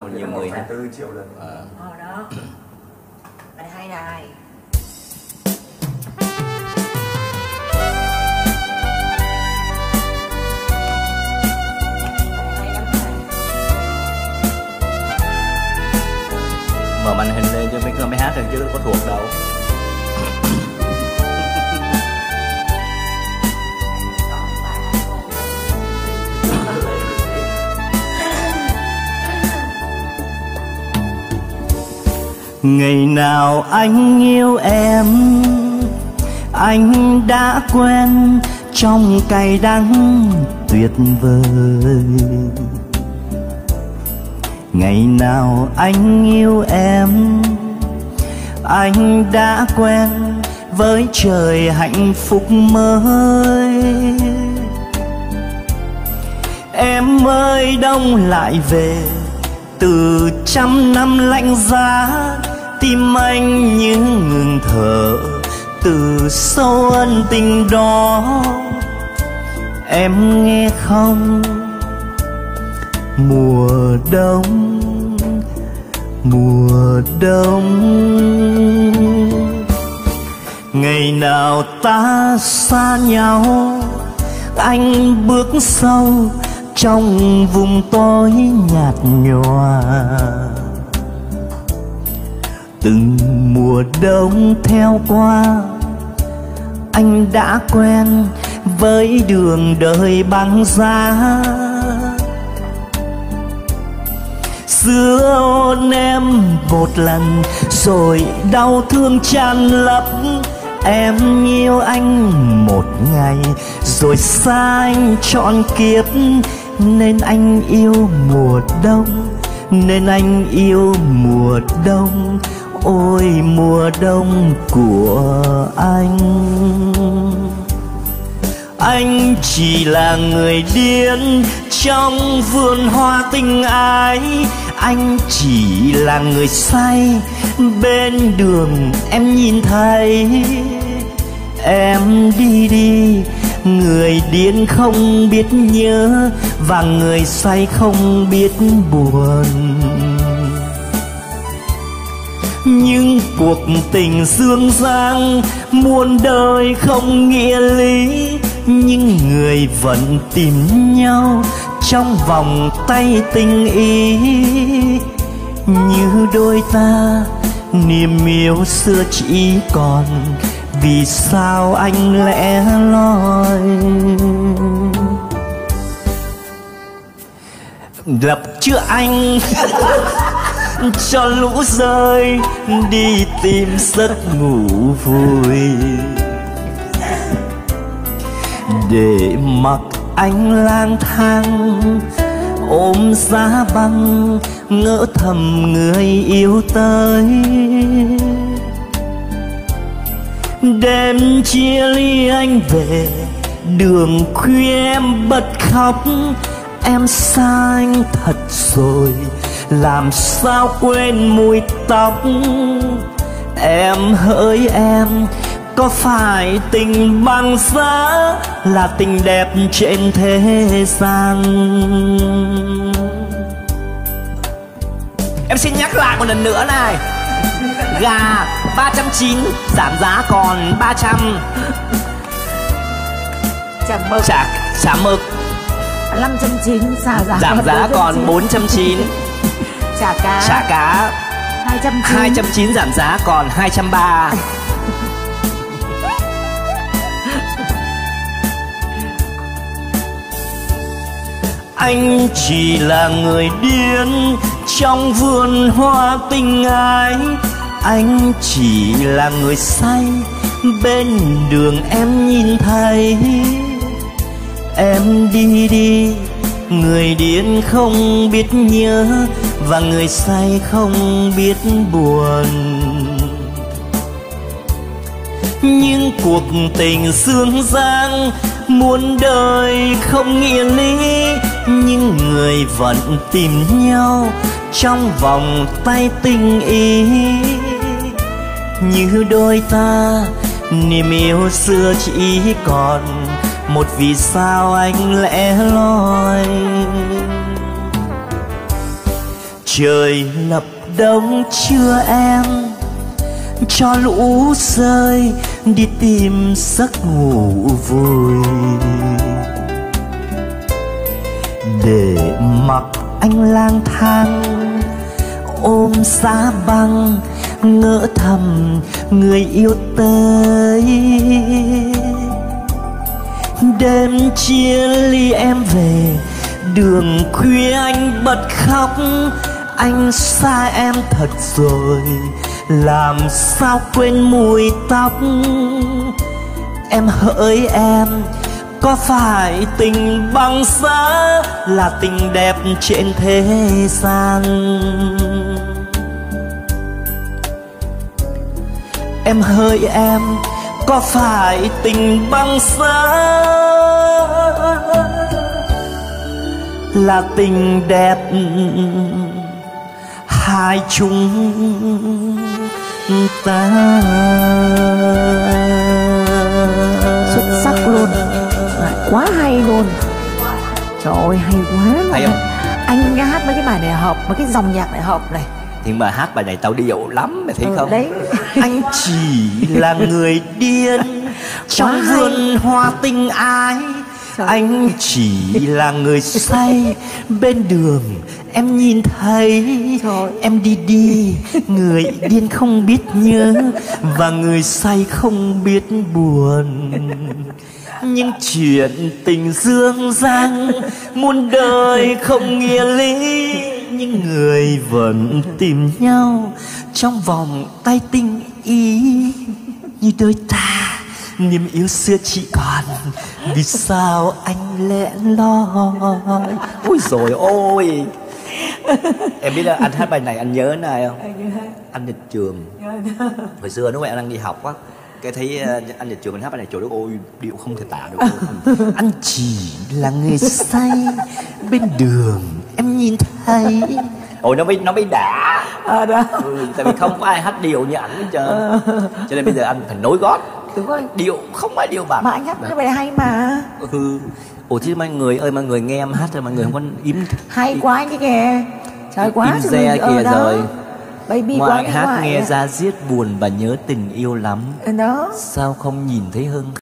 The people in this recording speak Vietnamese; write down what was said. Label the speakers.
Speaker 1: nhiều người ha.
Speaker 2: 4 triệu lần.
Speaker 3: Đó. Bài hay này.
Speaker 1: Mở màn hình lên cho mấy cơ mới hát được chứ có thuộc đâu. Ngày nào anh yêu em, anh đã quen trong cay đắng tuyệt vời. Ngày nào anh yêu em, anh đã quen với trời hạnh phúc mới. Em ơi đông lại về từ trăm năm lạnh giá, tim anh như ngừng thở từ sâu ân tình đó. Em nghe không? Mùa đông, mùa đông. Ngày nào ta xa nhau, anh bước sâu trong vùng tối nhạt nhòa. Từng mùa đông theo qua, anh đã quen với đường đời băng giá. Xưa ôn em một lần rồi đau thương tràn lấp. Em yêu anh một ngày rồi xa anh trọn kiếp. Nên anh yêu mùa đông, nên anh yêu mùa đông. Ôi mùa đông của anh chỉ là người điên trong vườn hoa tình ái. Anh chỉ là người say bên đường em nhìn thấy. Em đi đi, người điên không biết nhớ và người say không biết buồn. Nhưng cuộc tình dương dang muôn đời không nghĩa lý, nhưng người vẫn tìm nhau trong vòng tay tình ý. Như đôi ta niềm yêu xưa chỉ còn, vì sao anh lẻ loi lập chưa anh cho lũ rơi đi tìm giấc ngủ vui, để mặc anh lang thang ôm giá băng ngỡ thầm người yêu tới. Đêm chia ly anh về đường khuya em bật khóc. Em xa anh thật rồi, làm sao quên mùi tóc. Em hỡi em, có phải tình băng giá là tình đẹp trên thế gian? Em xin nhắc lại một lần nữa này. Gà 390 giảm giá còn 300. Chả mực
Speaker 3: 590
Speaker 1: giảm giá còn 490.
Speaker 3: Chả cá
Speaker 1: 290 giảm giá còn 230. Anh chỉ là người điên trong vườn hoa tình ái. Anh chỉ là người say bên đường em nhìn thấy. Em đi đi, người điên không biết nhớ và người say không biết buồn. Nhưng cuộc tình dương dang muôn đời không nghĩa lý, nhưng người vẫn tìm nhau trong vòng tay tình ý. Như đôi ta niềm yêu xưa chỉ còn một vì sao anh lẻ loi. Trời lập đông chưa em, cho lũ rơi đi tìm giấc ngủ vui, để mặc anh lang thang ôm giá băng ngỡ thầm người yêu tới. Đêm chia ly em về đường khuya anh bật khóc, anh xa em thật rồi làm sao quên mùi tóc. Em hỡi em, có phải tình băng giá là tình đẹp trên thế gian? Em hỡi em, có phải tình băng giá là tình đẹp hai chúng ta?
Speaker 3: Xuất sắc luôn, quá hay luôn. Trời ơi hay quá luôn.
Speaker 1: Hay không?
Speaker 3: Anh hát mấy cái bài này hợp, mấy cái dòng nhạc này hợp này.
Speaker 1: Nhưng mà hát bài này tao điệu lắm, mày thấy không?
Speaker 3: Đấy.
Speaker 1: Anh chỉ là người điên trong vườn hoa tình ái. Anh chỉ là người say bên đường em nhìn thấy. Em đi đi, người điên không biết nhớ và người say không biết buồn. Nhưng chuyện tình dương gian muôn đời không nghĩa lý, nhưng người vẫn tìm nhau trong vòng tay tình ý. Như đôi ta niềm yêu xưa chỉ còn, vì sao anh lẽ loi? Ôi rồi ôi. Em biết là anh hát bài này anh nhớ ai không? Anh Nhật Trường. Hồi xưa lúc anh đang đi học á, cái thấy anh Nhật Trường mình hát bài này, trời đất ơi điệu không thể tả được. Anh chỉ là người say bên đường em nhìn thấy. Ôi nó mới đã.
Speaker 3: Đó.
Speaker 1: Tại vì không có ai hát điệu như ảnh hết trơn. Cho nên bây giờ anh phải nối gót.
Speaker 3: Đúng rồi.
Speaker 1: Điệu không phải điệu bạc.
Speaker 3: Mà anh hát cái bài này hay mà.
Speaker 1: Ủa chứ mọi người ơi, mọi người nghe em hát rồi mọi người không có im.
Speaker 3: Hay quá anh cái kìa. Trời quá.
Speaker 1: Im re kìa rồi.
Speaker 3: Baby
Speaker 1: Ngoại
Speaker 3: quá
Speaker 1: hát nghe ra giết buồn và nhớ tình yêu lắm.
Speaker 3: Đó.
Speaker 1: Sao không nhìn thấy hơn